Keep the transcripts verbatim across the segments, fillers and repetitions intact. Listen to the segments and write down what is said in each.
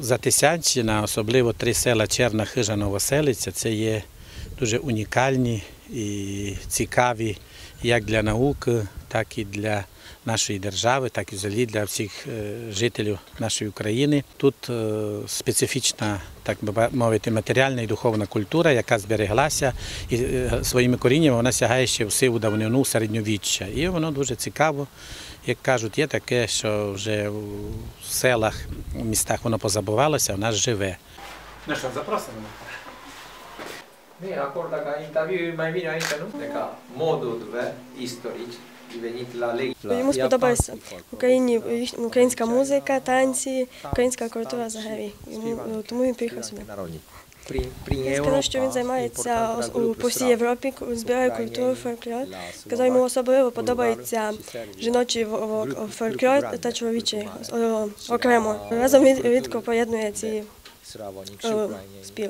Затисянщина, особливо три села Черна, Хижа, Новоселиця, це є дуже унікальні і цікаві як для науки, так і для нашої держави, так і взагалі для всіх жителів нашої України. Тут специфічна, так би мовити, матеріальна і духовна культура, яка збереглася, і своїми коріннями вона сягає ще в сиву давнину середньовіччя. І воно дуже цікаво. Як кажуть, є таке, що вже в селах, в містах воно позабувалося, а в нас живе. Ну що, запросимо? Ні, акор така інтерв'ю має він айта, ну? Така моду две історич. Йому сподобалася в Україні українська музика, танці, українська культура взагалі. Тому він приїхав сюди. Він сказав, що він займається по всій Європі, збирає культуру, фольклор. Сказав, йому особливо подобається жіночий фольклор та чоловічий окремо. Разом рідко поєднує ці спів.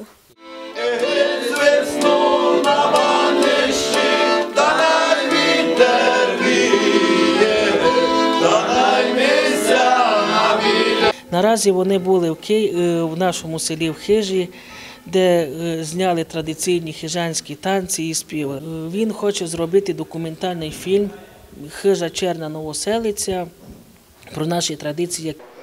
Наразі вони були в, Ки... в нашому селі в Хижі, де зняли традиційні хижанські танці і співи. Він хоче зробити документальний фільм «Хижа, Черна, Новоселиця» про наші традиції.